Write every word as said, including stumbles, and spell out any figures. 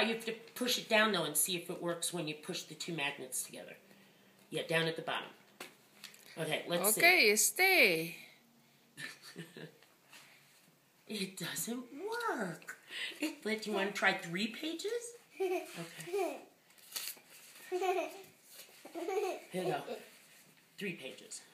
you have to push it down, though, and see if it works when you push the two magnets together. Yeah, down at the bottom. Okay, let's okay, see. stay. It doesn't work. It, but you want to try three pages? Okay. Here you go. Three pages.